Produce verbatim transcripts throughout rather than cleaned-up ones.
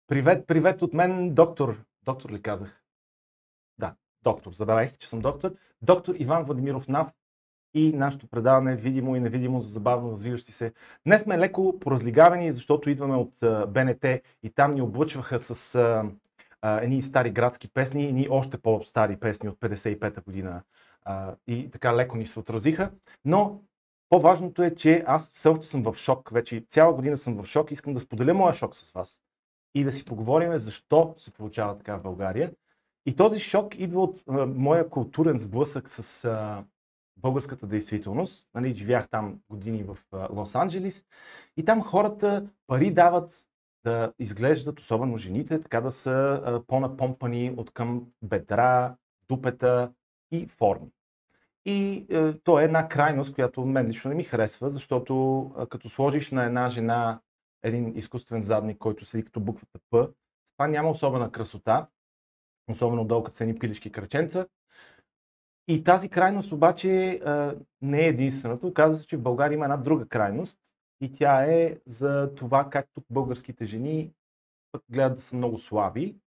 Привет, привет от мен, доктор. Доктор ли казах? Да, доктор. Забравих, че съм доктор. Доктор Иван Владимиров Нав и нашето предаване видимо и невидимо за забавно развиващи се. Днес сме леко поразлигавани, защото идваме от а, Б Н Т и там ни облъчваха с а, а, едни стари градски песни, едни още по-стари песни от петдесет и пета година. А, и така леко ни се отразиха. Но по-важното е, че аз все още съм в шок. Вече цяла година съм в шок и искам да споделя моя шок с вас. И да си поговорим защо се получава така в България. И този шок идва от а, моя културен сблъсък с а, българската действителност. Нали, живях там години в а, Лос-Анджелис и там хората пари дават да изглеждат, особено жените, така да са а, по-напомпани от към бедра, дупета и форми. И е, то е една крайност, която мен лично не ми харесва, защото а, като сложиш на една жена един изкуствен задник, който седи като буквата П, това няма особена красота, особено долу като са едни пилешки краченца. И тази крайност обаче а, не е единствената. Оказва се, че в България има една друга крайност и тя е за това как тук българските жени пък гледат да са много слаби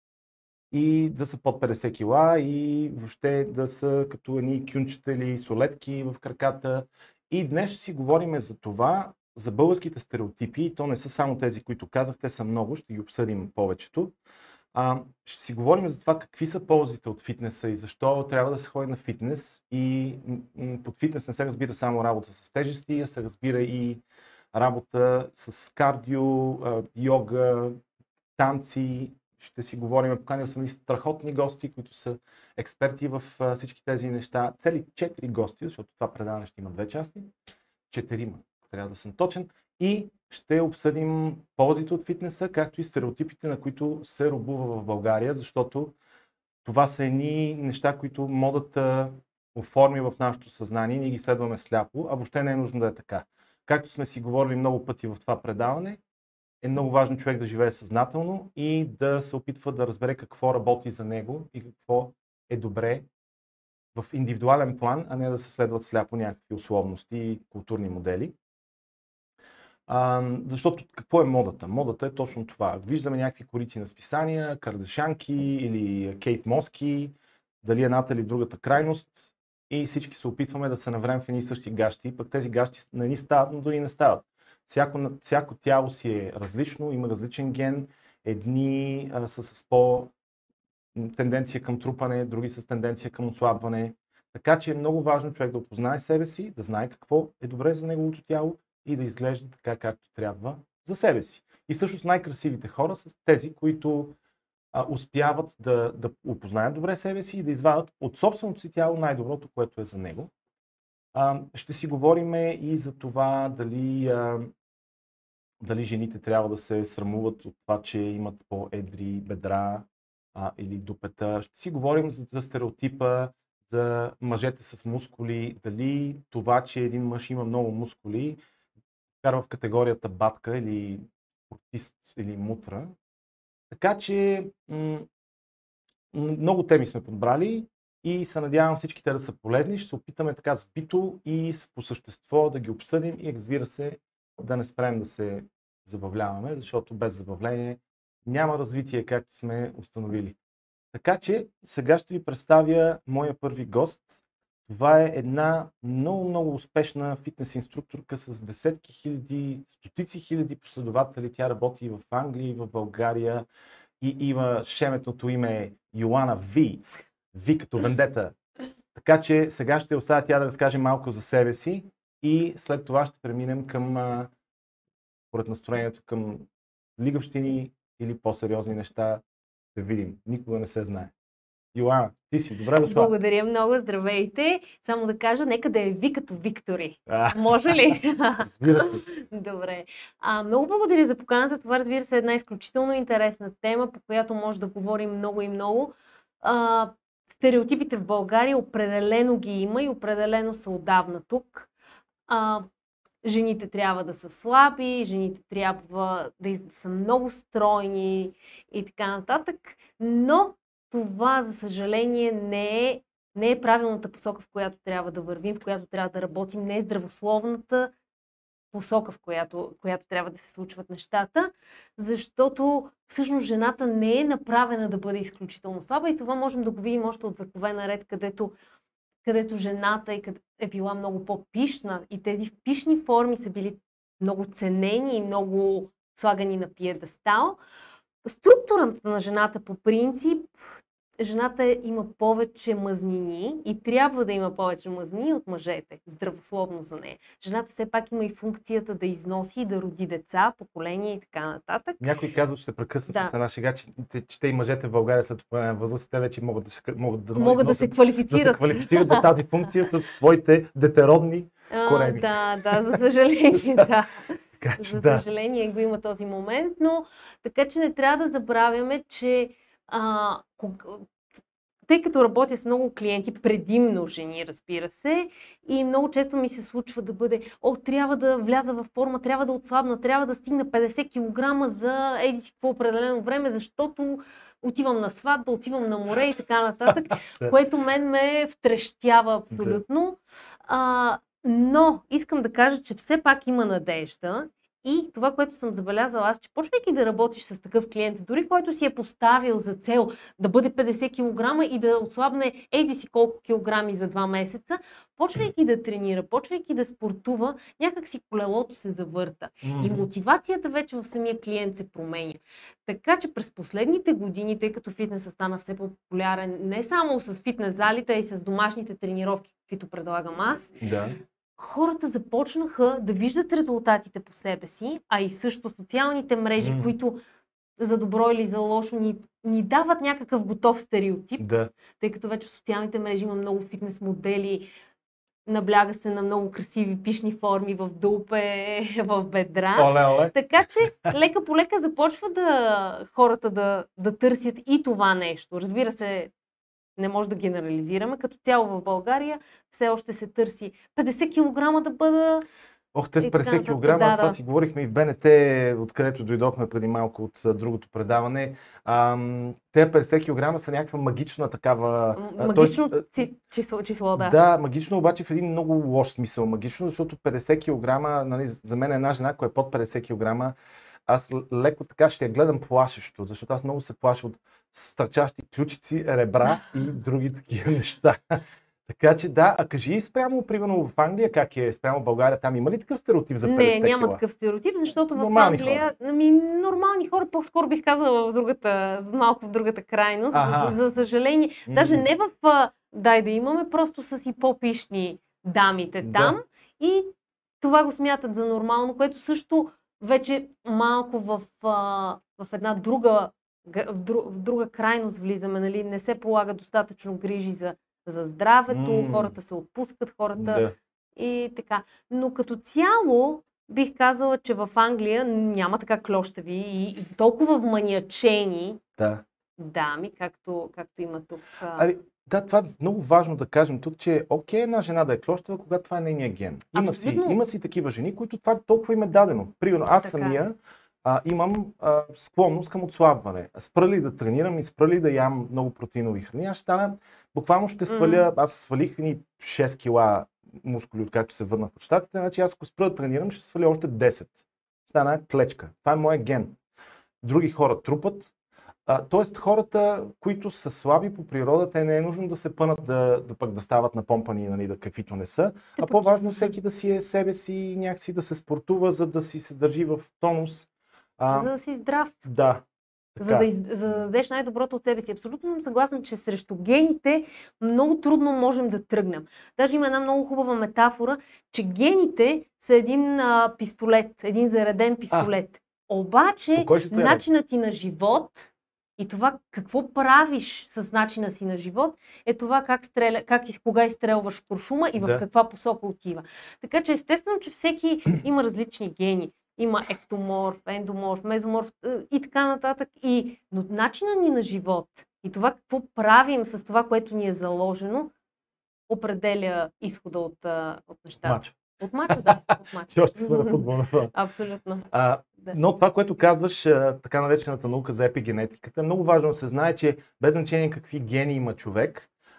и да са под петдесет кила и въобще да са като едни кюнчета или солетки в краката. И днес ще си говорим за това, за българските стереотипи. То не са само тези, които казах, те са много, ще ги обсъдим повечето. А, ще си говорим за това какви са ползите от фитнеса и защо трябва да се ходи на фитнес. И м- под фитнес не се разбира само работа с тежести, а се разбира и работа с кардио, а, йога, танци. Ще си говорим, поканил съм и страхотни гости, които са експерти в а, всички тези неща. Цели четири гости, защото това предаване ще има две части. Четирима, трябва да съм точен. И ще обсъдим ползите от фитнеса, както и стереотипите, на които се робува в България, защото това са едни неща, които модата оформи в нашето съзнание, ние ги следваме сляпо, а въобще не е нужно да е така. Както сме си говорили много пъти в това предаване, е много важно човек да живее съзнателно и да се опитва да разбере какво работи за него и какво е добре в индивидуален план, а не да се следват сляпо някакви условности и културни модели. А, защото какво е модата? Модата е точно това. Виждаме някакви корици на списания, Кардашянки или Кейт Моски, дали едната или другата крайност и всички се опитваме да се наврем в едни и същи гащи, пък тези гащи не ни стават, но дори не стават. Всяко, всяко тяло си е различно, има различен ген, едни а, са с по тенденция към трупане, други с тенденция към отслабване. Така че е много важно човек да опознае себе си, да знае какво е добре за неговото тяло и да изглежда така, както трябва за себе си. И всъщност най-красивите хора са тези, които а, успяват да, да опознаят добре себе си и да извадят от собственото си тяло най-доброто, което е за него. А, ще си говорим и за това дали, а, дали жените трябва да се срамуват от това, че имат по-едри бедра а, или дупета. Ще си говорим за, за стереотипа, за мъжете с мускули, дали това, че един мъж има много мускули, вкарва в категорията батка или спортист или мутра. Така че м- много теми сме подбрали и се надявам всички те да са полезни. Ще се опитаме така сбито и по същество да ги обсъдим и разбира се да не спрем да се забавляваме, защото без забавление няма развитие, както сме установили. Така че сега ще ви представя моя първи гост. Това е една много, много успешна фитнес инструкторка с десетки хиляди, стотици хиляди последователи. Тя работи и в Англия, и в България и има шеметното име Йоана Ви. Ви като вендета. Така че сега ще оставя тя да разкаже малко за себе си и след това ще преминем към, поред настроението, към лигавщини или по-сериозни неща. Да видим. Никога не се знае. Йоана, ти си. Добре дошла. Благодаря много. Здравейте. Само да кажа, нека да е Ви като Виктори. Може ли? Разбира се. Добре. А, много благодаря за поканата. Това, разбира се, е една изключително интересна тема, по която може да говорим много и много. А, стереотипите в България определено ги има и определено са отдавна тук. А, жените трябва да са слаби, жените трябва да, из... да са много стройни и така нататък. Но това, за съжаление, не е, не е правилната посока, в която трябва да вървим, в която трябва да работим, не е здравословната посока, в която, която трябва да се случват нещата, защото всъщност жената не е направена да бъде изключително слаба и това можем да го видим още от векове наред, където, където жената е била много по-пишна и тези пишни форми са били много ценени и много слагани на пиедестал. Структурата на жената по принцип, жената има повече мазнини и трябва да има повече мазнини от мъжете, здравословно за нея. Жената все пак има и функцията да износи и да роди деца, поколения и така нататък. Някой казва, ще прекъсна Да. с една шега, че, че те и мъжете в България след определена възраст, те вече могат да се, могат да, Могат да се квалифицират. да се квалифицират за тази функция с своите детеродни корени. А, да, да, за съжаление, да. Така че, За да. съжаление го има този момент, но така че не трябва да забравяме, че а, кога, тъй като работя с много клиенти, предимно жени, разбира се, и много често ми се случва да бъде, о, трябва да вляза във форма, трябва да отслабна, трябва да стигна петдесет килограма за еди си какво определено време, защото отивам на сватба, отивам на море и така нататък, което мен ме втрещява абсолютно. А, но искам да кажа, че все пак има надежда. И това, което съм забелязала аз, че почвайки да работиш с такъв клиент, дори който си е поставил за цел да бъде петдесет килограма и да отслабне еди си колко килограми за два месеца, почвайки да тренира, почвайки да спортува, някак си колелото се завърта. Mm-hmm. И мотивацията вече в самия клиент се променя. Така че през последните години, тъй като фитнесът стана все по-популярен, не само с фитнес залите, а и с домашните тренировки, които предлагам аз, да. Хората започнаха да виждат резултатите по себе си, а и също социалните мрежи, mm. които за добро или за лошо ни, ни дават някакъв готов стереотип, да. Тъй като вече в социалните мрежи има много фитнес модели, набляга се на много красиви пишни форми в дупе, в бедра. Оле, оле. Така че лека по лека започва да хората да, да търсят и това нещо. Разбира се, не може да генерализираме. Като цяло в България все още се търси петдесет килограма да бъда... Ох, те с петдесет килограма, да, това да. си говорихме и в БНТ, откъдето дойдохме преди малко от другото предаване. Ам, те петдесет килограма са някаква магична такава... Магично т... число, число, да. Да, магично, обаче в един много лош смисъл. Магично, защото петдесет килограма, нали, за мен е една жена, която е под петдесет килограма, аз леко така ще я гледам плашещо, защото аз много се плаша от стърчащи ключици, ребра и други такива неща. Така че да, а кажи спрямо, примерно в Англия, как е спрямо България, там има ли такъв стереотип за петдесет кила? Не, няма такъв стереотип, защото нормални в Англия, хора. Ами, нормални хора, по-скоро бих казала в другата, малко в другата крайност, ага. за, за съжаление. Mm-hmm. Даже не в дай да имаме, просто са си по-пишни дамите да. там и това го смятат за нормално, което също вече малко в, в една друга в друга крайност влизаме, нали? Не се полага достатъчно грижи за, за здравето, mm. хората се отпускат, хората да. И така. Но като цяло бих казала, че в Англия няма така клощави и, и толкова вманиачени да. дами, както, както има тук. Ами, да, това е много важно да кажем тук, че окей една жена да е клощава, когато това е нейния ген. Има си, има си такива жени, които това толкова им е дадено. Примерно аз така. самия А, имам а, склонност към отслабване. Спра ли да тренирам и спра ли да ям много протеинови храни, аз ще стана, буквално ще сваля, mm-hmm. аз свалих ни шест кила мускули, откакто се върнах от щатите, значи аз ако спра да тренирам, ще сваля още десет. Стана клечка. Това е моя ген. Други хора трупат. А, тоест хората, които са слаби по природа, те не е нужно да се пънат да, да пък да стават напомпани, нали, да каквито не са, а по-важно всеки да си е себе си, някакси да се спортува, за да си се държи в тонус. А, за да си здрав. Да. За да, из, за да дадеш най-доброто от себе си. Абсолютно съм съгласна, че срещу гените много трудно можем да тръгнем. Даже има една много хубава метафора, че гените са един а, пистолет, един зареден пистолет. А, Обаче начинът ти на живот и това какво правиш с начина си на живот е това как, стреля, как и кога изстрелваш куршума и в да. каква посока отива. Така че естествено, че всеки има различни гени. Има ектоморф, ендоморф, мезоморф и така нататък. И, но начинът ни на живот и това какво правим с това, което ни е заложено, определя изхода от, от нещата. Мачо. От мачо, да. От мачо. Ти още сме на футбола. Абсолютно. А, да. Но това, което казваш, така наречената наука за епигенетиката, е много важно да се знае, че без значение какви гени има човек,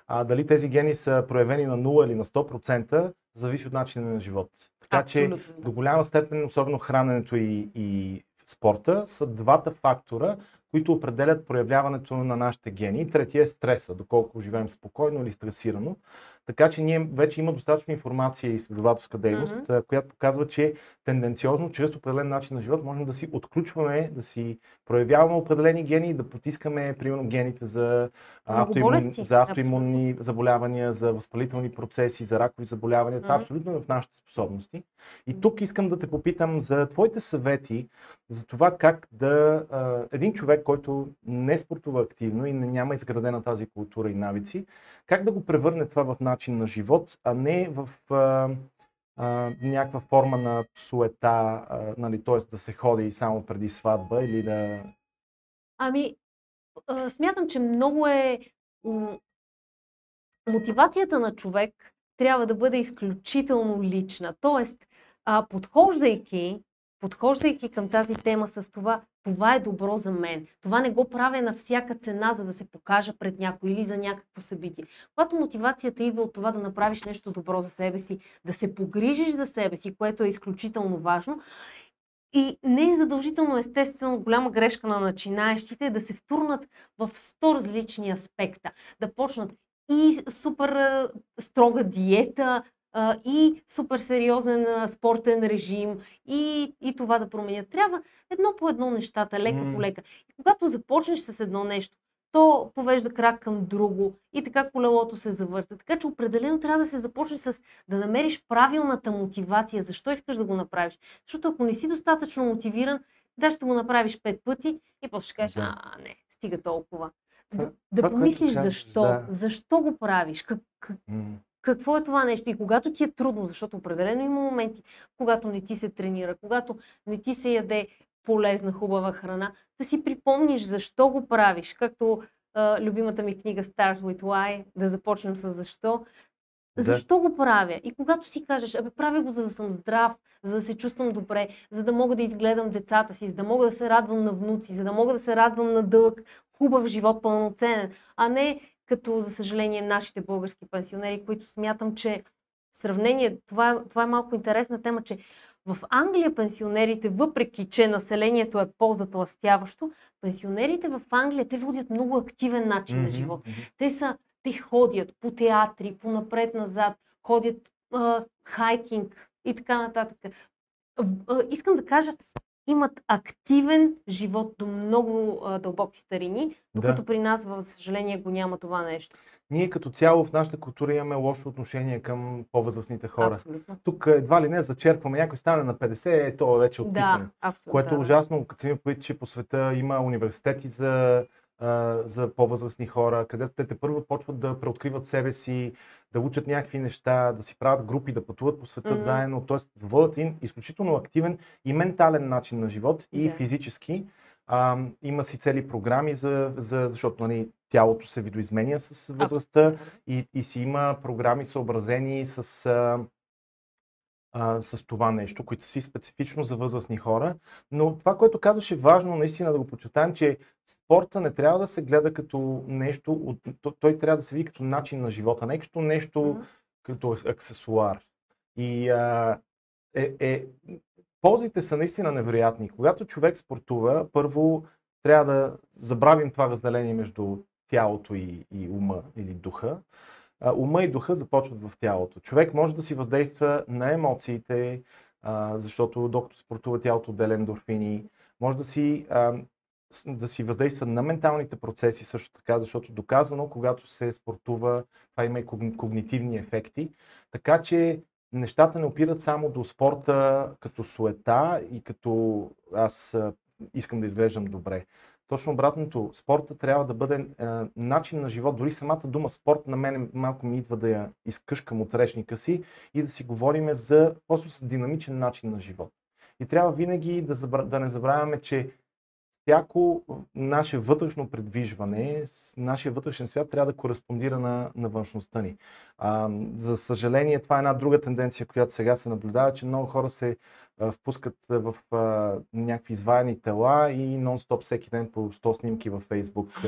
А дали тези гени са проявени на нула или на сто процента, зависи от начина на живот. Така Абсолютно, че да. до голяма степен, особено храненето и, и спорта, са двата фактора, които определят проявляването на нашите гени. Третия е стреса, доколко живеем спокойно или стресирано. Така че ние вече има достатъчно информация и изследователска дейност, Мгм. която показва, че тенденциозно, чрез определен начин на живот, можем да си отключваме, да си проявяваме определени гени и да потискаме, примерно, гените за, Много автоимун... болести. за Абсолютно. автоимунни заболявания, за възпалителни процеси, за ракови заболявания. Това Мгм. абсолютно е в нашите способности. И тук искам да те попитам за твоите съвети за това как да а, един човек, който не спортува активно и не, няма изградена тази култура и навици, как да го превърне това в начин на живот, а не в а, а, някаква форма на суета, а, нали, т.е. да се ходи само преди сватба или да... Ами, а, смятам, че много е... м, Мотивацията на човек трябва да бъде изключително лична. Тоест, а, подхождайки, подхождайки към тази тема с това, това е добро за мен. Това не го правя на всяка цена, за да се покажа пред някой или за някакво събитие. Когато мотивацията идва от това да направиш нещо добро за себе си, да се погрижиш за себе си, което е изключително важно, и не е задължително, естествено, голяма грешка на начинаещите е да се втурнат в сто различни аспекта. Да почнат и супер а, строга диета, а, и супер сериозен а, спортен режим, и, и това да променят. Трябва едно по едно нещата, лека по М. лека. И когато започнеш с едно нещо, то повежда крак към друго и така колелото се завърта. Така че определено трябва да се започне с да намериш правилната мотивация. Защо искаш да го направиш? Защото ако не си достатъчно мотивиран, да, ще го направиш пет пъти и после ще кажеш, Да. а, не, стига толкова. Това- Да, да това, което помислиш казваш, защо. да. Защо го правиш? Как, как, М. какво е това нещо? И когато ти е трудно, защото определено има моменти, когато не ти се тренира, когато не ти се яде полезна, хубава храна, да си припомниш защо го правиш. Както а, любимата ми книга Start with Why, да започнем с защо. Да. Защо го правя? И когато си кажеш, абе, правя го, за да съм здрав, за да се чувствам добре, за да мога да изгледам децата си, за да мога да се радвам на внуци, за да мога да се радвам на дълъг, хубав живот, пълноценен, а не като, за съжаление, нашите български пенсионери, които смятам, че в сравнение, това е, това е малко интересна тема, че в Англия пенсионерите, въпреки че населението е по-затлъстяващо, пенсионерите в Англия, те водят много активен начин на Мгм, живот. мгм. Те са те ходят по театри, по напред-назад, ходят а, хайкинг и така нататък. В- а, Искам да кажа, имат активен живот до много а, дълбоки старини, докато Да. при нас, за съжаление, го няма това нещо. Ние като цяло в нашата култура имаме лошо отношение към по-възрастните хора. Абсолютно. Тук едва ли не зачерпваме, някой стане на петдесет, е, то е вече отписано. Да, абсолютно. Което е да. ужасно, като си има предвид, че по света има университети за, а, за по-възрастни хора, където те те първо почват да преоткриват себе си, да учат някакви неща, да си правят групи, да пътуват по света Мгм. заедно, т.е. водят един изключително активен и ментален начин на живот и Да. физически. А, има си цели програми, за, за, защото нали, тялото се видоизменя с възрастта Абсолютно. и, и си има програми съобразени с, а, а, с това нещо, които си специфично за възрастни хора. Но това, което казваш, е важно наистина да го подчертаем, че спорта не трябва да се гледа като нещо, от, то- той трябва да се види като начин на живота, не като нещо, Мгм. като аксесуар. И а, е, е, ползите са наистина невероятни. Когато човек спортува, първо трябва да забравим това разделение между тялото и, и ума или духа. А, ума и духа започват в тялото. Човек може да си въздейства на емоциите, а, защото докато спортува, тялото отделя ендорфини. Може да си, а, с- да си въздейства на менталните процеси също така, защото доказано, когато се спортува, това има и когни- когнитивни ефекти. Така че нещата не опират само до спорта като суета и като аз а, искам да изглеждам добре. Точно обратното, спорта трябва да бъде е, начин на живот. Дори самата дума спорт на мен малко ми идва да я изкъшкам от речника си и да си говорим за просто с динамичен начин на живот. И трябва винаги да, забра... да не забравяме, че всяко наше вътрешно предвижване, с- нашия вътрешен свят трябва да кореспондира на, на външността ни. А, за съжаление, това е една друга тенденция, която сега се наблюдава, че много хора се а, впускат в а, някакви изваяни тела и нон-стоп всеки ден по сто снимки във Фейсбук а,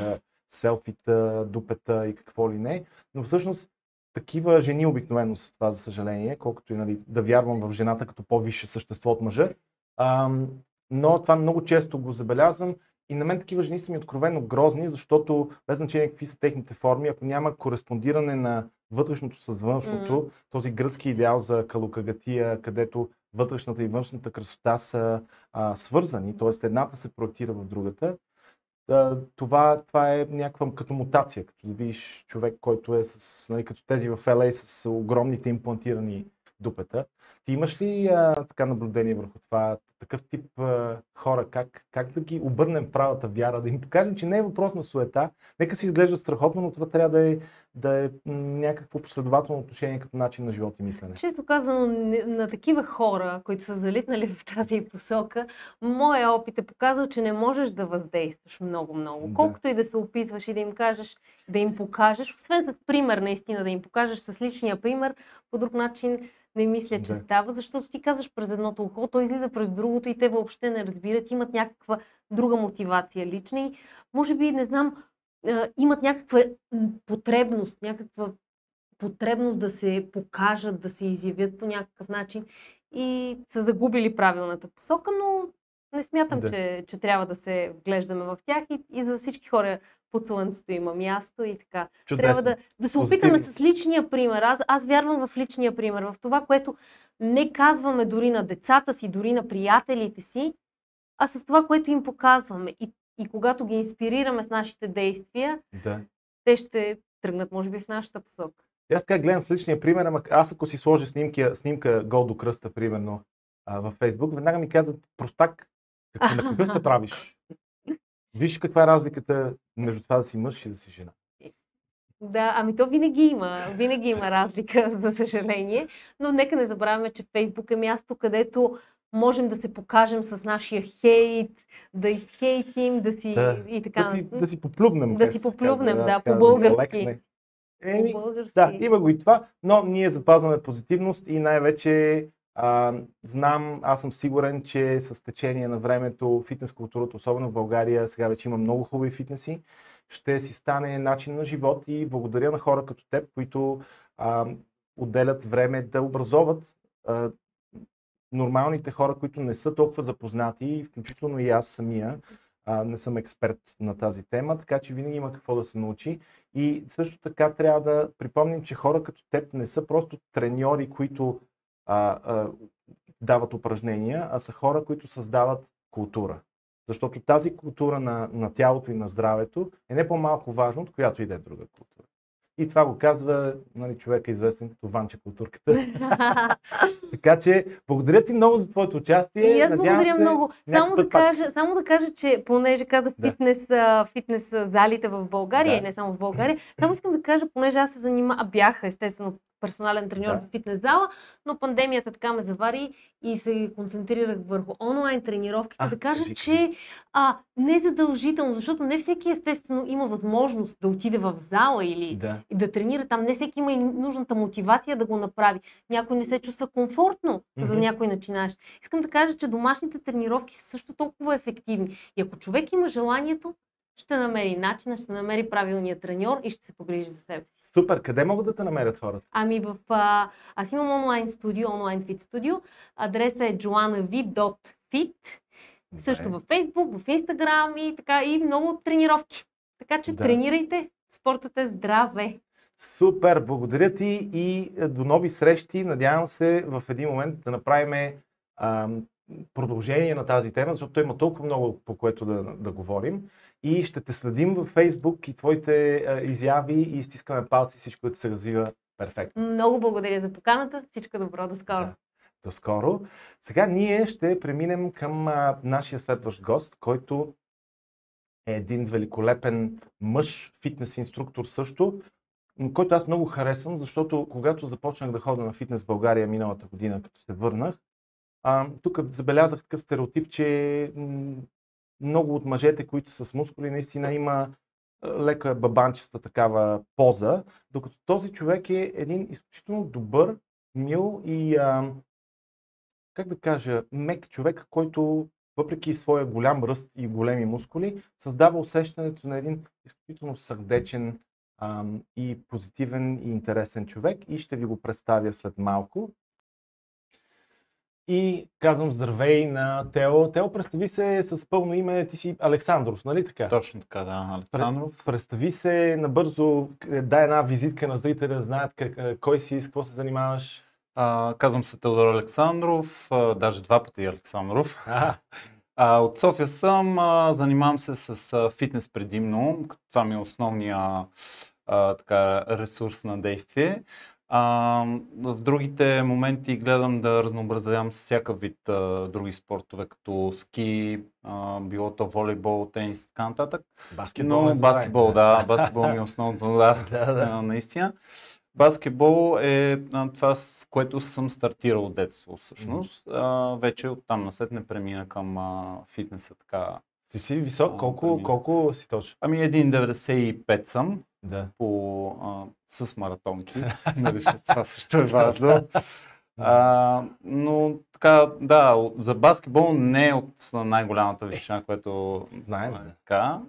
селфита, дупета и какво ли не. Но всъщност такива жени обикновено са това, за съжаление, колкото и нали, да вярвам в жената като по-висше същество от мъжа. А, но това много често го забелязвам и на мен такива жени са ми откровено грозни, защото без значение какви са техните форми, ако няма кореспондиране на вътрешното с външното, mm-hmm. този гръцки идеал за калокагатия, където вътрешната и външната красота са а, свързани, т.е. едната се проектира в другата, а, това, това е някаква като мутация, като да видиш човек, който е с, нали, като тези в Ел Ей с огромните имплантирани дупета. Ти имаш ли а, така наблюдение върху това, такъв тип а, хора, как, как да ги обърнем правата вяра, да им покажем, че не е въпрос на суета, нека си изглежда страхотно, но това трябва да е, да е някакво последователно отношение като начин на живот и мислене. Често казано, на такива хора, които са залитнали в тази посока, моя опит е показал, че не можеш да въздействаш много-много. Да. Колкото и да се опитваш и да им кажеш, да им покажеш, освен с пример наистина, да им покажеш с личния пример, по друг начин не мисля, че да. Става, защото ти казваш през едното ухо, той излиза през другото и те въобще не разбират, имат някаква друга мотивация лична и може би, не знам, имат някаква потребност, някаква потребност да се покажат, да се изявят по някакъв начин и са загубили правилната посока, но не смятам, да. че, че трябва да се вглеждаме в тях и, и за всички хора под слънцето има място и така. Чудесно. Трябва да, да се опитаме Позитивно. С личния пример. Аз, аз вярвам в личния пример, в това, което не казваме дори на децата си, дори на приятелите си, а с това, което им показваме. И, и когато ги инспирираме с нашите действия, да. Те ще тръгнат, може би, в нашата посока. Аз така гледам с личния пример, ама аз ако си сложа снимки, снимка гол до кръста, примерно, а, във Фейсбук, веднага ми казват, простак, какво, на какъв се правиш? Виж каква е разликата между това да си мъж и да си жена. Да, ами то винаги има, винаги има разлика, за съжаление, но нека не забравяме, че Фейсбук е място, където можем да се покажем с нашия хейт, да изхейтим, да си да, и така. Да си, да си поплювнем. Да си поплювнем, да, да, по-български. Еми, да, има го и това, но ние запазваме позитивност и най-вече а, знам, аз съм сигурен, че с течение на времето фитнес културата, особено в България, сега вече има много хубави фитнеси, ще си стане начин на живот и благодаря на хора като теб, които а, отделят време да образоват а, нормалните хора, които не са толкова запознати, включително и аз самия. А, не съм експерт на тази тема, така че винаги има какво да се научи. И също така трябва да припомним, че хора като теб не са просто треньори, които а, а, дават упражнения, а са хора, които създават култура. Защото тази култура на, на тялото и на здравето е не по-малко важно, от която и да е друга култура. И това го казва, нали, човека известен като Ванча културката. Така че, благодаря ти много за твоето участие. И аз благодаря се, много. Само да, кажа, само да кажа, че понеже казах да. фитнес, фитнес залите в България да. и не само в България, само искам да кажа, понеже аз се занимавам, а бях естествено персонален треньор да. в фитнес зала, но пандемията така ме завари и се концентрирах върху онлайн тренировките. А, да кажа, кажи, че а, не задължително, защото не всеки естествено има възможност да отиде в зала или да. и да тренира там. Не всеки има и нужната мотивация да го направи. Някой не се чувства комфортно mm-hmm. за някой начинаещ. Искам да кажа, че домашните тренировки са също толкова ефективни. И ако човек има желанието, ще намери начина, ще намери правилния треньор и ще се погрижи за себе си. Супер! Къде могат да те намерят хората? Ами в... А, аз имам онлайн студио, онлайн фит студио. Адресът е joannav точка fit. Okay. Също във Facebook, в Instagram и така и много тренировки. Така че да. тренирайте, спортът е здраве! Супер! Благодаря ти и до нови срещи. Надявам се в един момент да направим а, продължение на тази тема, защото той има толкова много по което да, да говорим. И ще те следим във Фейсбук и твоите а, изяви и стискаме палци всичко, което се развива перфектно. Много благодаря за поканата. Всичко добро. До скоро. Да, до скоро. Сега ние ще преминем към а, нашия следващ гост, който е един великолепен мъж, фитнес инструктор също, който аз много харесвам, защото когато започнах да ходя на фитнес в България миналата година, като се върнах, а, тук забелязах такъв стереотип, че м- много от мъжете, които са с мускули, наистина има лека бабанчеста такава поза, докато този човек е един изключително добър, мил и, а, как да кажа, мек човек, който въпреки своя голям ръст и големи мускули, създава усещането на един изключително сърдечен ам, и позитивен и интересен човек и ще ви го представя след малко. И казвам здравей на Тео. Тео, представи се с пълно име, ти си Александров, нали така? Точно така, да, Александров. Представи се набързо, дай една визитка на зрителя, да знаят как, кой си, с какво се занимаваш. А, казвам се Теодор Александров, а, даже два пъти Александров. А, А, от София съм, а, занимавам се с а, фитнес предимно, като това ми е основния а, така, ресурс на действие. А, в другите моменти гледам да разнообразявам с всякакъв вид а, други спортове, като ски, а, било то волейбол, тенис и така нататък. баскетбол, Но не забравяй. баскетбол, да, баскетбол ми е основното, да, Да, да. а, наистина. Баскетбол е а, това, с което съм стартирал от детство всъщност. А, вече оттам насетне премина към а, фитнеса така. Ти си висок, А, колко, премина. колко си точно? Ами един деветдесет и пет съм Да. по, а, с маратонки, нали, това също е важно. А, но така, да, за баскетбол не е от най-голямата височина, което Знаем, е да. така.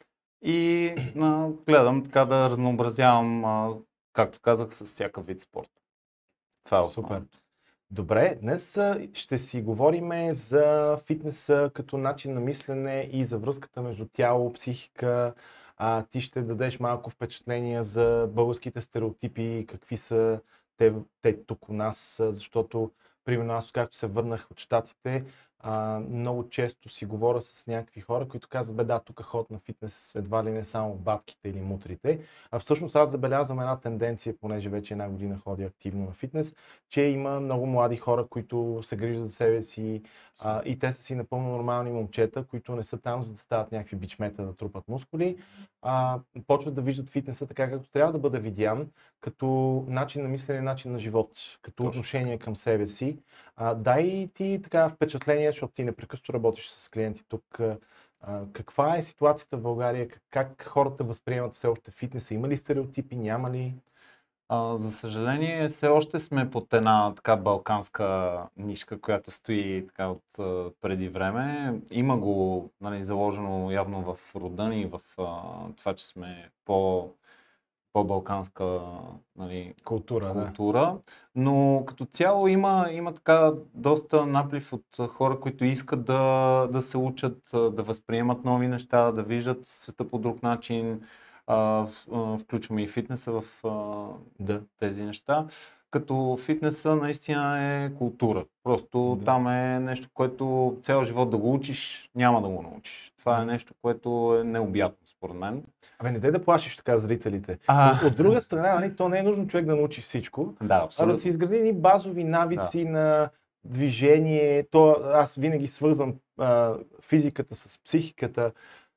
И а, гледам така да разнообразявам, а, както казах, с всякакъв вид спорт. Това е Супер. основното. Добре, днес а, ще си говорим за фитнеса като начин на мислене и за връзката между тяло, психика. А, ти ще дадеш малко впечатление за българските стереотипи, какви са те, те тук у нас, а, защото примерно аз, както се върнах от Щатите, а, много често си говоря с някакви хора, които казват, бе да, тук ход на фитнес едва ли не само батките или мутрите. А всъщност аз забелязвам една тенденция, понеже вече една година ходя активно на фитнес, че има много млади хора, които се грижат за себе си а, и те са си напълно нормални момчета, които не са там за да стават някакви бичмета да трупат мускули, а почват да виждат фитнеса така, както трябва да бъде видян, като начин на мислене, начин на живот, като Точно. отношение към себе си. А, дай ти така впечатление, защото ти непрекъснато работиш с клиенти тук. А, каква е ситуацията в България? Как, как хората възприемат все още фитнеса? Има ли стереотипи? Няма ли? А, за съжаление, все още сме под една така балканска нишка, която стои така от а, преди време. Има го, нали, заложено явно в рода ни, в а, това, че сме по, по-балканска, нали, Култура, да. култура, но като цяло има, има така доста наплив от хора, които искат да, да се учат, да възприемат нови неща, да виждат света по друг начин. А, в- а, включваме и фитнеса в а, Да. тези неща. Като фитнеса наистина е култура. Просто Да. там е нещо, което цял живот да го учиш, няма да го научиш. Това е нещо, което е необятно според мен. Абе, не дай да плашиш така зрителите. А, От, от друга страна, нали, то не е нужно човек да научи всичко, да, а да абсолютно. си изгради ни базови навици на движение. То, аз винаги свързвам а, физиката с психиката,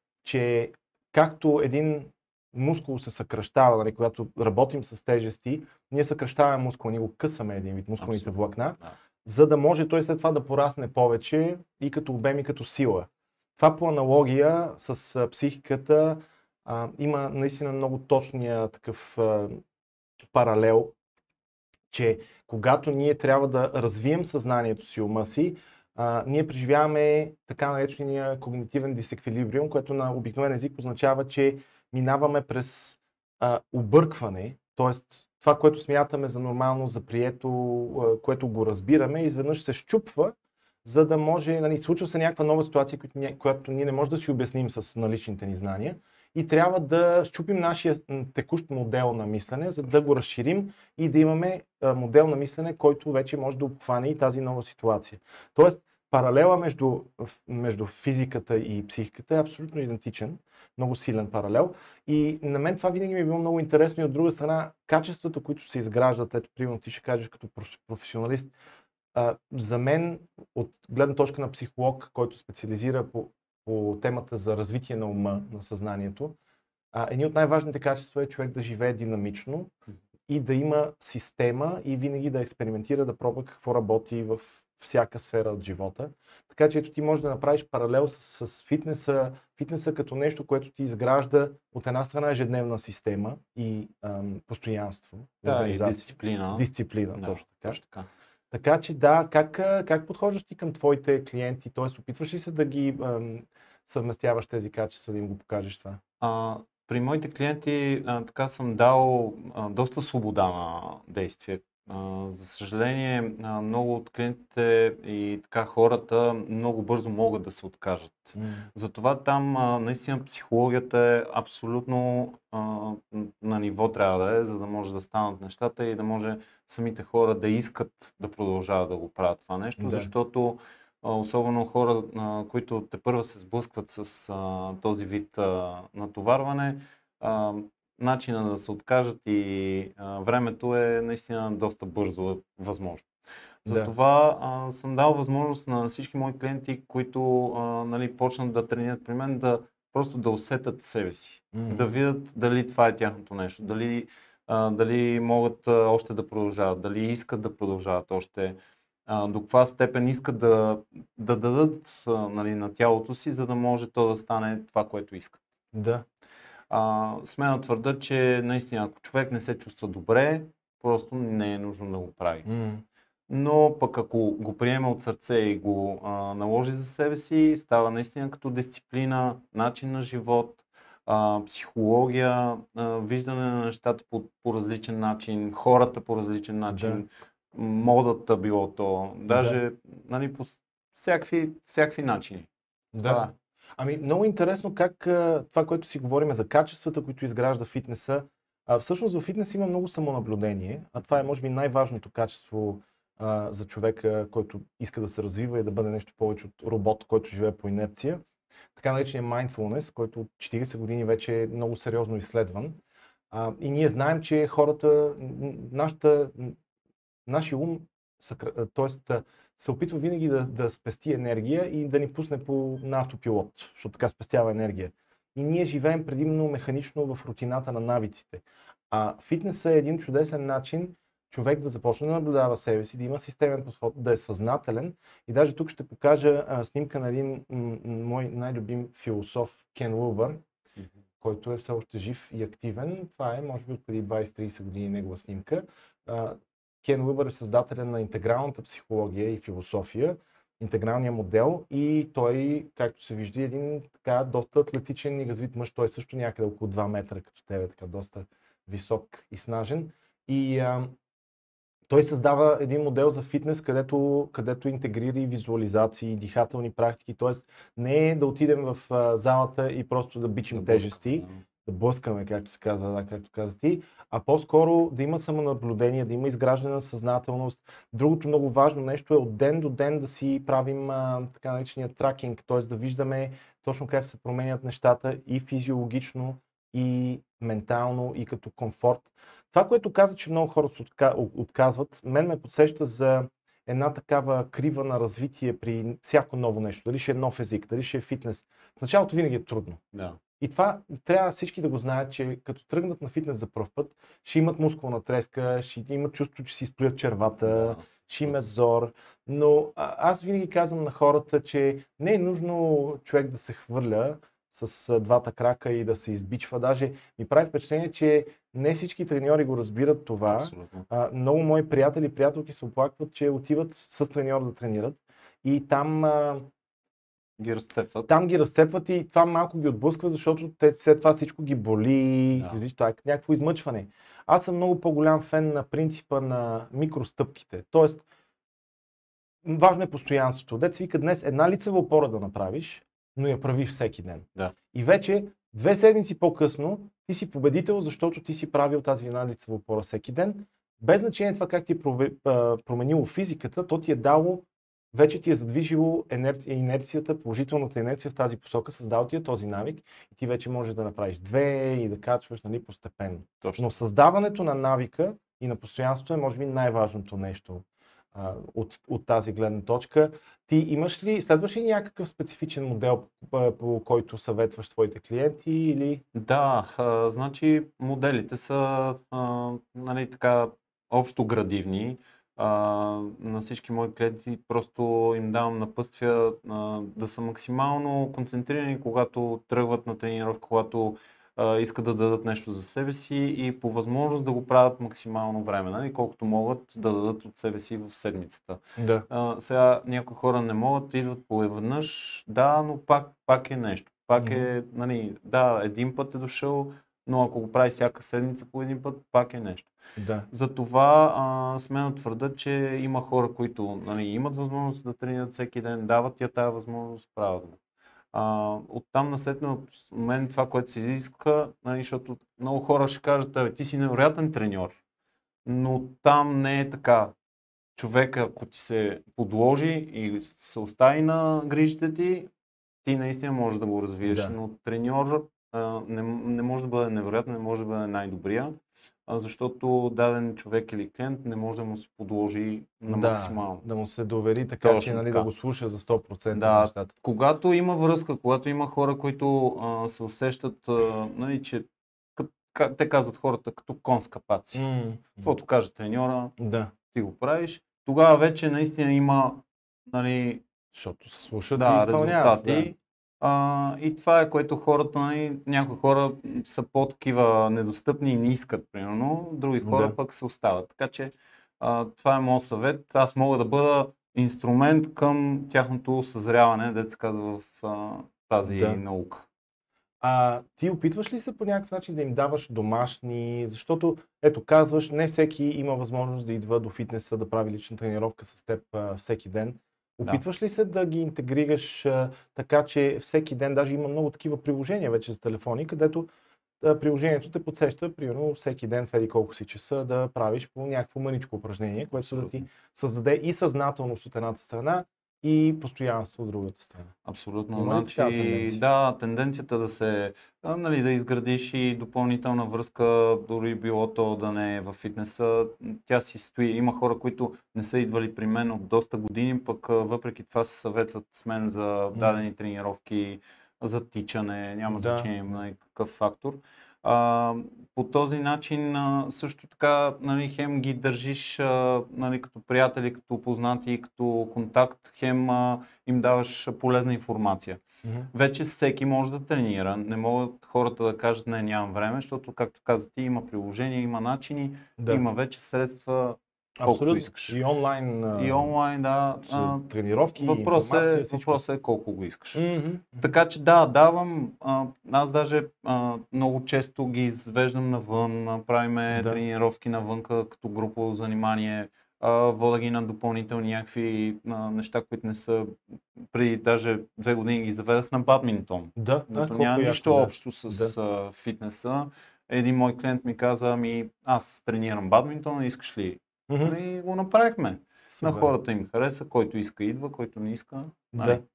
че както един мускул се съкръщава, нали, когато работим с тежести, ние съкръщаваме мускул, ние го късаме един вид, мускулните Абсолютно. влакна, Да. за да може той след това да порасне повече и като обем и като сила. Това по аналогия с а, психиката а, има наистина много точния такъв а, паралел, че когато ние трябва да развием съзнанието си, ума си, а, ние преживяваме така наречения когнитивен дисеквилибриум, което на обикновен език означава, че минаваме през а, объркване, т.е. това, което смятаме за нормално, за прието, а, което го разбираме, изведнъж се счупва, за да може, нали, случва се някаква нова ситуация, която ние, която ние не можем да си обясним с наличните ни знания и трябва да счупим нашия м, текущ модел на мислене, за да го разширим и да имаме а, модел на мислене, който вече може да обхване и тази нова ситуация. Тоест, паралела между, между физиката и психиката е абсолютно идентичен, много силен паралел. И на мен това винаги ми е било много интересно и от друга страна, качествата, които се изграждат, ето примерно ти ще кажеш като проф- професионалист, а, за мен от гледна точка на психолог, който специализира по, по темата за развитие на ума, на съзнанието, а, едни от най-важните качества е човек да живее динамично и да има система и винаги да експериментира, да пробва какво работи в всяка сфера от живота. Така че ето ти можеш да направиш паралел с, с фитнеса, фитнеса като нещо, което ти изгражда от една страна ежедневна система и ам, постоянство, Да, и организация. дисциплина. Дисциплина, Да, точно така. точно така. Така че да, как, а, как подхождаш ти към твоите клиенти? Т.е. опитваш ли се да ги ам, съвместяваш тези качества, да им го покажеш това? А, при моите клиенти а, така съм дал а, доста свобода на действие. А, за съжаление, а, много от клиентите и така хората много бързо могат да се откажат. М. Затова там а, наистина психологията е абсолютно а, н- на ниво трябва да е, за да може да станат нещата и да може самите хора да искат да продължават да го правят това нещо, Да. защото а, особено хора, а, които тепърва се сблъскват с а, този вид а, натоварване, а, начина да се откажат и а, времето е наистина доста бързо възможно. Да. Затова а, съм дал възможност на всички мои клиенти, които а, нали, почнат да тренират при мен, да просто да усетят себе си, М. да видят дали това е тяхното нещо, дали, а, дали могат а, още да продължават, дали искат да продължават още, а, до каква степен искат да, да дадат а, нали, на тялото си, за да може то да стане това, което искат. Да. А, смея да твърда, че наистина, ако човек не се чувства добре, просто не е нужно да го прави. М. Но пък ако го приеме от сърце и го а, наложи за себе си, става наистина като дисциплина, начин на живот, а, психология, а, виждане на нещата по, по различен начин, хората по различен начин, модата било то, даже нали, по с- всякакви, всякакви начини. Това Да. е. Ами, много интересно как а, това, което си говорим за качествата, които изгражда фитнеса. А, всъщност в фитнес има много самонаблюдение, а това е може би най-важното качество а, за човека, който иска да се развива и да бъде нещо повече от робот, който живее по инерция. Така наречения mindfulness, който от четирийсет години вече е много сериозно изследван. А, и ние знаем, че хората, н- нашата, н- нашия ум съкра- тоест, а, се опитва винаги да, да спести енергия и да ни пусне по, на автопилот, защото така спестява енергия. И ние живеем предимно механично в рутината на навиците. А фитнесът е един чудесен начин човек да започне да наблюдава себе си, да има системен подход, да е съзнателен. И даже тук ще покажа а, снимка на един м- м- мой най-любим философ, Кен Уилбър, който е все още жив и активен. Това е, може би, от преди двайсет-трийсет години негова снимка. А, Кен Уилбър е създателя на интегралната психология и философия, интегралния модел, и той, както се вижда, е един така доста атлетичен и развит мъж. Той е също някъде около два метра като тебе, така доста висок и снажен. И а, той създава един модел за фитнес, където, където интегрира и визуализации, и дихателни практики. Т.е. не е да отидем в а, залата и просто да бичим Да тежести, блъскаме, да блъскаме, както се казва, да, както каза ти, а по-скоро да има самонаблюдение, да има изграждане на съзнателност. Другото много важно нещо е от ден до ден да си правим а, така наречения тракинг, т.е. да виждаме точно как се променят нещата и физиологично, и ментално, и като комфорт. Това, което каза, че много хора се отка- отказват, мен ме подсеща за една такава крива на развитие при всяко ново нещо. Дали ще е нов език, дали ще е фитнес. В началото винаги е трудно. Да. И това трябва всички да го знаят, че като тръгнат на фитнес за пръв път, ще имат мускулна треска, ще имат чувство, че си изплюят червата, Да. ще има зор. Но а, аз винаги казвам на хората, че не е нужно човек да се хвърля с а, двата крака и да се избичва. Даже ми прави впечатление, че не всички треньори го разбират това. Абсолютно. А, много мои приятели и приятелки се оплакват, че отиват с треньор да тренират и там а, Ги разцепват. там ги разцепват и това малко ги отблъсква, защото те след това всичко ги боли, Да. да. Това е някакво измъчване. Аз съм много по-голям фен на принципа на микростъпките. Тоест, важно е постоянството. Дет се вика днес една лицева опора да направиш, но я прави всеки ден. Да. И вече две седмици по-късно ти си победител, защото ти си правил тази една лицева опора всеки ден. Без значение това как ти е прове- а, променило физиката, то ти е дало, вече ти е задвижило енерци... инерцията, положителната инерция в тази посока, създал ти е този навик и ти вече можеш да направиш две и да качваш, нали, постепенно. Точно. Но създаването на навика и на постоянството е може би най-важното нещо а, от, от тази гледна точка. Ти имаш ли, следваш ли някакъв специфичен модел, по, по който съветваш твоите клиенти или... Да, а, значи моделите са а, нали, така общо градивни. А, на всички мои клиенти просто им давам напътствия а, да са максимално концентрирани, когато тръгват на тренировка, когато а, искат да дадат нещо за себе си и по възможност да го правят максимално време, нали? Колкото могат да дадат от себе си в седмицата. Да. А, сега някои хора не могат, идват по веднъж, да, но пак, пак е нещо. Пак е, нали, да, един път е дошъл, но ако го прави всяка седмица по един път, пак е нещо. Да. Затова а, смея да твърда, че има хора, които, нали, имат възможност да тренират всеки ден, дават я тази възможност, правят го. А, оттам насетне от мен това, което се изиска, нали, защото много хора ще кажат, бе, ти си невероятен треньор, но там не е така. Човек, ако ти се подложи и се остави на грижите ти, ти наистина можеш да го развиеш, Да. но треньор а, не, не може да бъде невероятно, не може да бъде най-добрия, а, защото даден човек или клиент не може да му се подложи на Да, максимално. да му се довери така, Точно че нали, така. да го слуша за сто процента Да. нещата. Когато има връзка, когато има хора, които а, се усещат, а, нали, че кът, ка, те казват хората като кон с капаци. М, Каквото каже треньора, Да, ти го правиш. Тогава вече наистина има, нали, защото се слушат и да, изпълняват. резултати. А, и това е, което хората, нали, някои хора са по-такива недостъпни и не искат, примерно, други хора Да. пък се остават. Така че а, това е моят съвет. Аз мога да бъда инструмент към тяхното съзряване, дето се казва в а, тази Да. наука. А ти опитваш ли се по някакъв начин да им даваш домашни, защото ето казваш, не всеки има възможност да идва до фитнеса, да прави лична тренировка с теб а, всеки ден. Да. Опитваш ли се да ги интегрираш а, така, че всеки ден, даже има много такива приложения вече за телефони, където а, приложението те подсеща, примерно всеки ден в еди колко си часа да правиш по някакво мъничко упражнение, което да ти създаде и съзнателност от едната страна, и постоянство от другата страна. Абсолютно. Има ли Значи, такава тенденция? да, тенденцията да се, а, нали, да изградиш и допълнителна връзка, дори било то да не е в фитнеса, тя си стои. Има хора, които не са идвали при мен от доста години, пък а, въпреки това се съветват с мен за дадени тренировки, за тичане, няма Да. значение, нали, какъв фактор. А, по този начин а, също така, нали, хем ги държиш, а, нали, като приятели, като познати, като контакт, хем а, им даваш полезна информация. Мгм. Вече всеки може да тренира, не могат хората да кажат не, нямам време, защото, както каза ти, има приложения, има начини, Да. има вече средства, колкото Абсолютно. искаш. И онлайн, а, И онлайн, да. с А, тренировки, въпрос информация, е, всичко. въпрос е колко го искаш. Мгм. Така че да, давам. А, аз даже а, много често ги извеждам навън, а, правиме Да. тренировки навънка като групово занимание, а, вода ги на допълнителни някакви а, неща, които не са. Преди даже две години ги заведах на бадминтон. Да, а, Като колко няма яко, нищо да. общо с а, фитнеса. Един мой клиент ми каза, ами аз тренирам бадминтон, искаш ли? Мгм. И го направихме. Супер. На хората им хареса, който иска идва, който не иска. нали. Да.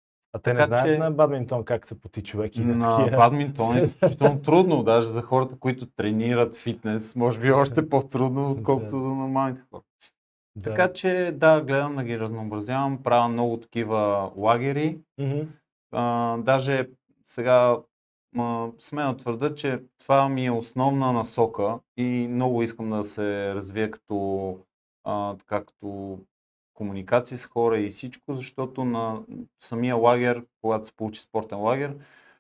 А те не Така знаят че- на бадминтон как се поти човек и на На такива. бадминтон е изключително трудно, даже за хората, които тренират фитнес, може би още по-трудно, отколкото Да. за нормалните хора. Да. Така че да, гледам да ги разнообразявам, правя много такива лагери. Мгм. А, даже сега ма, смея да твърда, че това ми е основна насока и много искам да се развия като, а, така, като комуникация с хора и всичко, защото на самия лагер, когато се получи спортен лагер,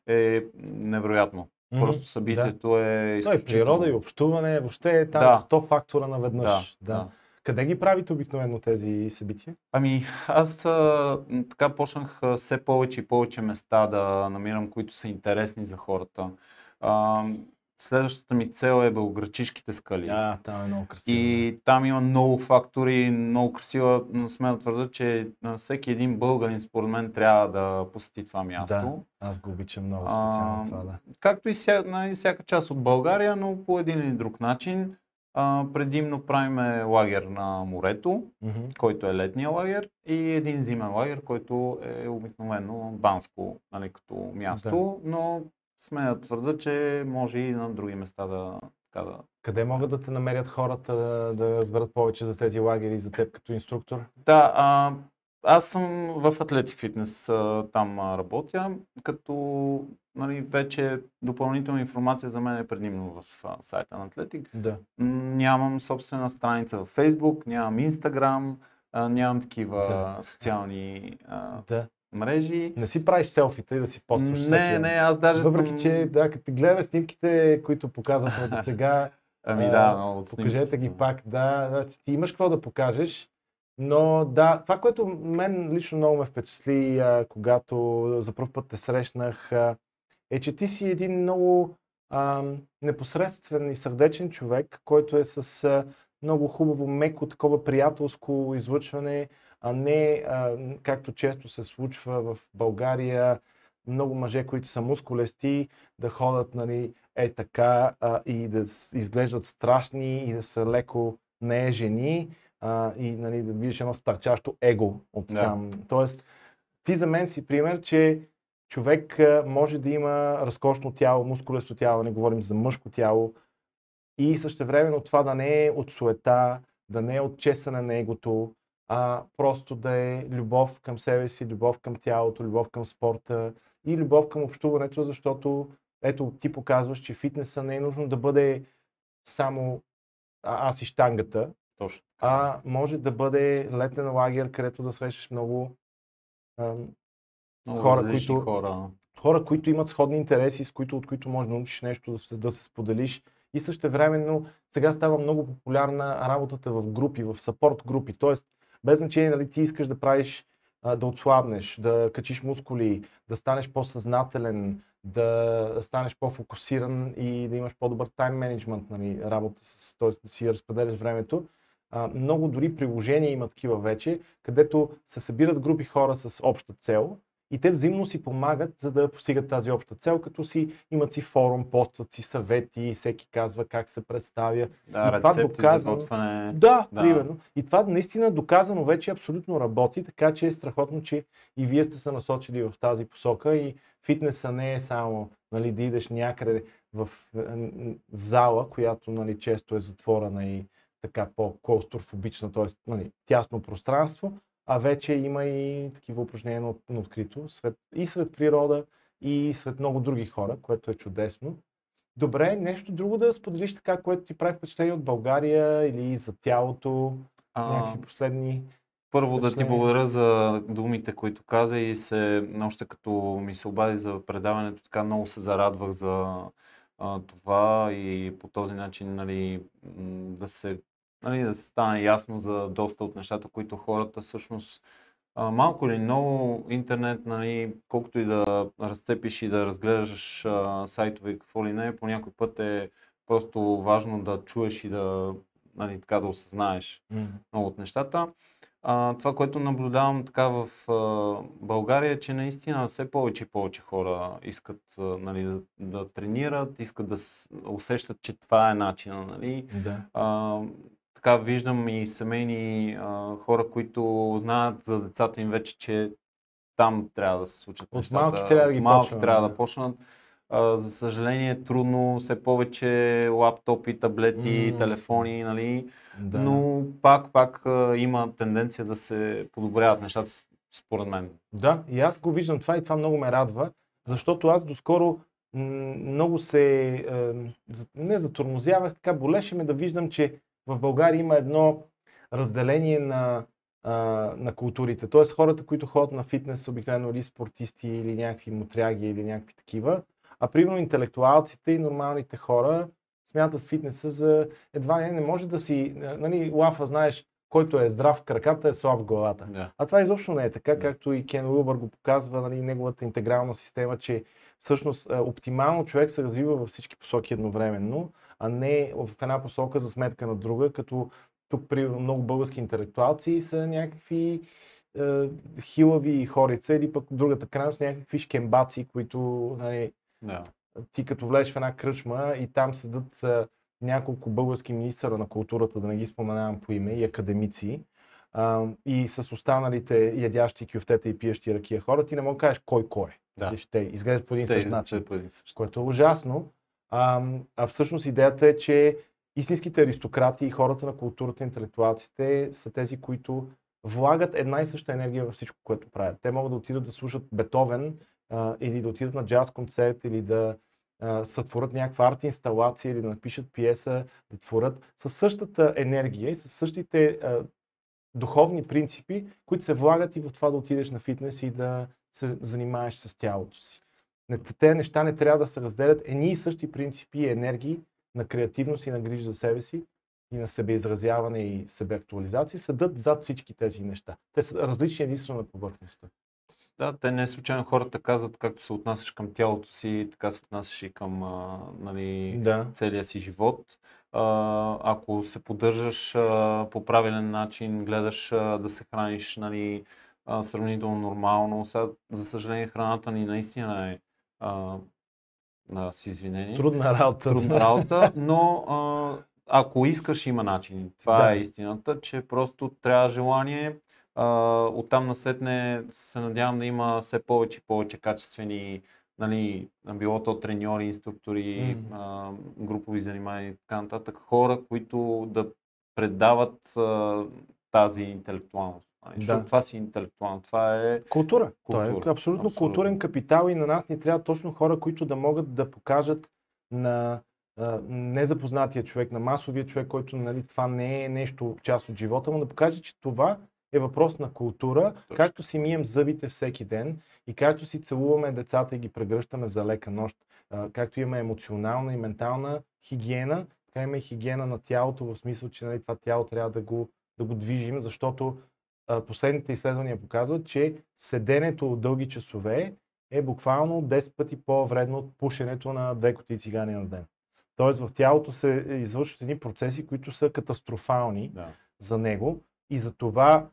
е невероятно. Мгм. Просто събитието е Да. Той изключително. природа и общуване, въобще е там Да. сто фактора наведнъж. Да, Да. да. Къде ги правите обикновено тези събития? Ами, аз а, м, така почнах а, все повече и повече места да намирам, които са интересни за хората. А, следващата ми цел е Белоградчишките скали. А, там е много красиво. И там има много фактори, много красива. но Смея да твърда, че а, всеки един българин, според мен, трябва да посети това място. Да, аз го обичам много А, специално това, да. Както и ся, на всяка част от България, но по един или друг начин. А, предимно правиме лагер на морето, Мгм. който е летния лагер, и един зимен лагер, който е обикновено Банско, нали, като място, но смея да твърда, че може и на други места да, така да... Къде могат да те намерят хората да, да разберат повече за тези лагери и за теб като инструктор? Да, а, аз съм в Athletic Fitness, а, там а, работя, като нали, вече допълнителна информация за мен е предимно в а, сайта на Athletic. Да. М, Нямам собствена страница в Facebook, нямам Instagram, а, нямам такива Да. социални а, Да. мрежи. Не си правиш селфита и да си постваш всеки Не, ден. не, аз даже Въпреки, съм... че да, като гледаме снимките, които показахме до сега, Ами а, да, много от покажете снимките ги са. пак, да, значи ти имаш какво да покажеш, но да, това, което мен лично много ме впечатли, а, когато за първ път те срещнах, а, е, че ти си един много а, непосредствен и сърдечен човек, който е с а, много хубаво, меко, такова приятелско излъчване, а не а, както често се случва в България, много мъже, които са мускулести, да ходят, нали, е така а, и да с- изглеждат страшни и да са леко не жени а, и, нали, да видиш едно стърчащо его от Да. там. Тоест, ти за мен си пример, че човек а, може да има разкошно тяло, мускулесто тяло, не говорим за мъжко тяло, и същевременно това да не е от суета, да не е от чесане на егото, а просто да е любов към себе си, любов към тялото, любов към спорта и любов към общуването, защото ето ти показваш, че фитнеса не е нужно да бъде само а- аз и щангата, Точно. а може да бъде летен лагер, където да срещаш много ам, Много хора, различни които, хора. хора, които имат сходни интереси, с които, от които можеш да научиш нещо, да се, да се споделиш. И същевременно сега става много популярна работата в групи, в сапорт групи. Тоест, без значение дали ти искаш да правиш, а, да отслабнеш, да качиш мускули, да станеш по-съзнателен, да станеш по-фокусиран и да имаш по-добър тайм менеджмент, нали, работа с, т.е. да си разпределяш времето. А, много дори приложения има такива вече, където се събират групи хора с обща цел и те взаимно си помагат, за да постигат тази обща цел, като си имат си форум, постват си съвети, всеки казва как се представя. Да, И това рецепти доказано- за готвене. Да, Да. примерно. И това наистина доказано вече абсолютно работи, така че е страхотно, че и вие сте се насочили в тази посока и фитнеса не е само, нали, да идеш някъде в е, м, зала, която, нали, често е затворена и така по-клаустрофобична, т.е. нали, тясно пространство, а вече има и такива упражнения на, от- на открито, сред, и сред природа, и сред много други хора, което е чудесно. Добре, нещо друго да споделиш така, което ти прави впечатление от България или за тялото, А, някакви последни... Първо да ти впечатления? благодаря за думите, които каза и се, още като ми се обади за предаването, така много се зарадвах за а, това и по този начин, нали, м, да се, нали, да се стане ясно за доста от нещата, които хората всъщност а, малко или много интернет, нали, колкото и да разцепиш и да разглеждаш а, сайтове и какво ли не, по някой път е просто важно да чуеш и да, нали, така да осъзнаеш М. много от нещата. А, това, което наблюдавам така в а, България, е, че наистина все повече и повече хора искат, а, нали, да, да тренират, искат да с- усещат, че това е начина. Нали. Да. А, така виждам и семейни а, хора, които знаят за децата им вече, че там трябва да се случат От нещата. малки трябва да От ги малки почваме, трябва да. да почнат. А, за съжаление е трудно, все повече лаптопи, таблети, М. телефони, нали. Да. Но пак, пак а, има тенденция да се подобряват нещата, с- според мен. Да, и аз го виждам това и това много ме радва, защото аз доскоро м, много се, е, за- не затормозявах, така болеше ме да виждам, че в България има едно разделение на, а, на културите. Тоест хората, които ходят на фитнес, са обикновено или спортисти, или някакви мутряги, или някакви такива, а примерно интелектуалците и нормалните хора смятат фитнеса за едва не, не може да си, нали, лафа, знаеш, който е здрав в краката, е слаб в главата. Да. А това изобщо не е така, Да. както и Кен Уилбър го показва, нали, неговата интегрална система, че всъщност а, оптимално човек се развива във всички посоки едновременно, а не в една посока за сметка на друга, като тук при много български интелектуалци са някакви е, хилави хорица или пък от другата крайност някакви шкембаци, които, нали, Да. ти като влезеш в една кръчма и там седат а, няколко български министъра на културата, да не ги споменавам по име, и академици, а, и с останалите ядящи кюфтета и пиещи ракия хора, ти не мога да кажеш кой кой е. Да. Виж, те изглеждат по един Те същ излизат начин, по един същ. което е ужасно. А, а всъщност идеята е, че истинските аристократи и хората на културата, интелектуалците са тези, които влагат една и съща енергия във всичко, което правят. Те могат да отидат да слушат Бетовен а, или да отидат на джаз концерт или да а, сътворят някаква арт инсталация или да напишат пиеса, да творят със същата енергия и със същите а, духовни принципи, които се влагат и в това да отидеш на фитнес и да се занимаеш с тялото си. Те неща не трябва да се разделят. Едни и същи принципи и енергии на креативност и на грижа за себе си и на себеизразяване и себеактуализация седат зад всички тези неща. Те са различни единствено на повърхността. Да, те не случайно хората казват, както се отнасяш към тялото си, така се отнасяш и към а, нали, Да. целия си живот. А, ако се поддържаш а, по правилен начин, гледаш а, да се храниш нали, а, сравнително нормално. Сега, за съжаление, храната ни наистина е а, а, с извинение. Трудна работа. Трудна работа, но а, ако искаш, има начин. Това Да. е истината, че просто трябва желание. Uh, оттам насетне се надявам да има все повече и повече качествени, нали, било то треньори, инструктори, Mm. uh, групови занимания и така нататък, хора, които да предават uh, тази интелектуалност. Нали? Да. Защото това си интелектуално, това е Култура. Той е Култура. абсолютно, Абсолютно. културен капитал и на нас ни трябва точно хора, които да могат да покажат на а, незапознатия човек, на масовия човек, който нали, това не е нещо част от живота му, да покаже, че това е въпрос на култура, Точно. както си мием зъбите всеки ден и както си целуваме децата и ги прегръщаме за лека нощ, а, както имаме емоционална и ментална хигиена, така има и хигиена на тялото, в смисъл, че нали, това тяло трябва да го, да го движим, защото а, последните изследвания показват, че седенето от дълги часове е буквално десет пъти по-вредно от пушенето на две кутии цигани на ден. Тоест в тялото се извършват едни процеси, които са катастрофални да. за него. И за това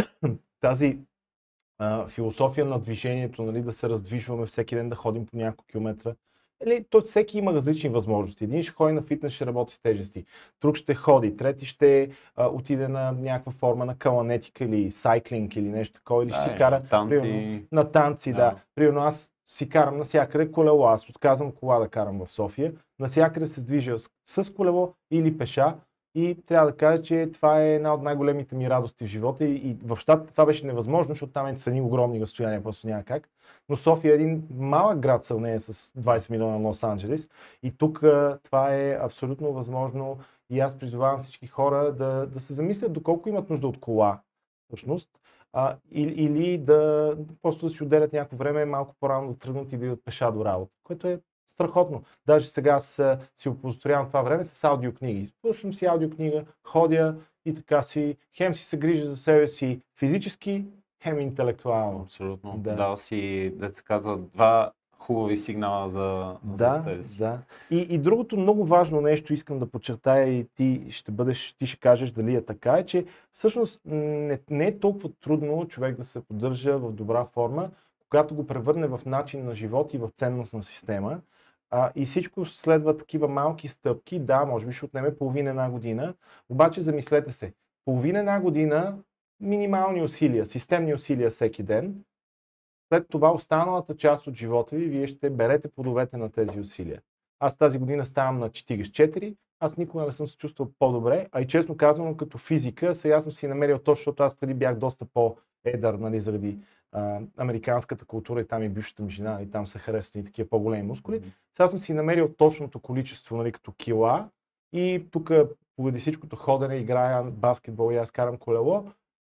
тази а, философия на движението, нали, да се раздвижваме всеки ден, да ходим по няколко километра. Или, то всеки има различни възможности. Един ще ходи на фитнес, ще работи с тежести. Друг ще ходи, трети ще а, отиде на някаква форма на каланетика или сайклинг или нещо такова. Или Да, ще е, кара танци. примерно, на танци. Да. Да. Примерно аз си карам навсякъде колело. Аз отказвам кола да карам в София. Навсякъде се движа с, с колело или пеша. И трябва да кажа, че това е една от най-големите ми радости в живота и, и в Щатите това беше невъзможно, защото там е са едни огромни разстояния, просто няма как. Но София е един малък град в сравнение с двайсет милиона на Лос-Анджелес и тук това е абсолютно възможно и аз призовавам всички хора да, да се замислят доколко имат нужда от кола, всъщност, а, или, или да просто да си отделят някакво време малко по-рано да тръгнат и да идат пеша до работа, което е страхотно. Даже сега аз си опозорявам това време с аудиокниги. Слушам си аудиокнига, ходя и така си, хем си се грижа за себе си физически, хем интелектуално. Абсолютно. Да. Дал си, да се казва, два хубави сигнала за, Да, за себе си. да. И, и другото много важно нещо искам да подчертая и ти ще бъдеш, ти ще кажеш дали е така, е, че всъщност не, не е толкова трудно човек да се поддържа в добра форма, когато го превърне в начин на живот и в ценностна система. А, и всичко следва такива малки стъпки. Да, може би ще отнеме половина една година, обаче замислете се, половина една година минимални усилия, системни усилия всеки ден. След това останалата част от живота ви, вие ще берете плодовете на тези усилия. Аз тази година ставам на четирийсет и четири, аз никога не съм се чувствал по-добре, а и честно казвам като физика, сега съм си намерил точно, защото аз преди бях доста по-едър, нали, заради а, американската култура и там и бившата ми жена, и там се харесват и такива по-големи мускули. Сега съм си намерил точното количество, нали, като кила и тук поради всичкото ходене, играя баскетбол и аз карам колело,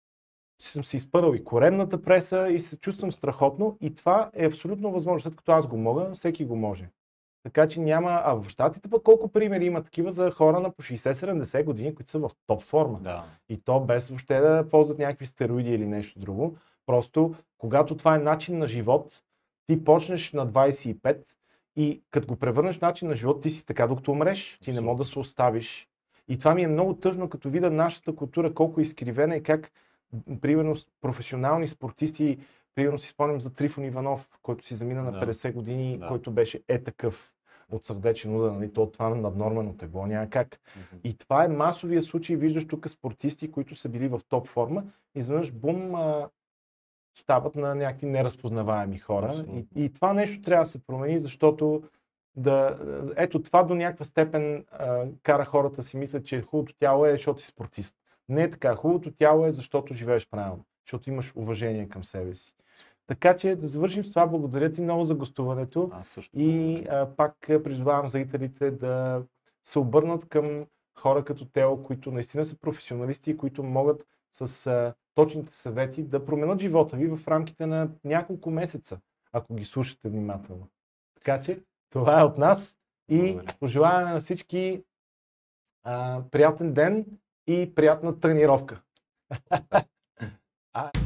съм си изпървал и коремната преса и се чувствам страхотно и това е абсолютно възможно. След като аз го мога, всеки го може. Така че няма, а в Щатите пък колко примери има такива за хора на по шейсет-седемдесет години, които са в топ форма. Да. И то без въобще да ползват някакви стероиди или нещо друго. Просто, когато това е начин на живот, ти почнеш на двайсет и пет и като го превърнеш в начин на живот, ти си така докато умреш. Ти не можеш да се оставиш. И това ми е много тъжно, като видя нашата култура колко е изкривена и как, примерно, професионални спортисти, примерно си спомням за Трифон Иванов, който си замина на Да. петдесет години, Да. който беше е такъв от сърдечен удар, нали? То това на наднормено тегло няма как. Мгм. И това е масовия случай, виждаш тук спортисти, които са били в топ форма, изведнъж бум, а, стават на някакви неразпознаваеми хора. Абсолютно. И, и това нещо трябва да се промени, защото да, ето това до някаква степен а, кара хората да си мислят, че хубавото тяло е, защото си спортист. Не е така. Хубавото тяло е, защото живееш правилно, защото имаш уважение към себе си. Така че да завършим с това. Благодаря ти много за гостуването. Аз също. И а, пак а, призовавам зрителите да се обърнат към хора като Тео, които наистина са професионалисти и които могат с а, точните съвети да променят живота ви в рамките на няколко месеца, ако ги слушате внимателно. Така че това е от нас и Благодаря. пожелаваме на всички а, приятен ден и приятна тренировка. А,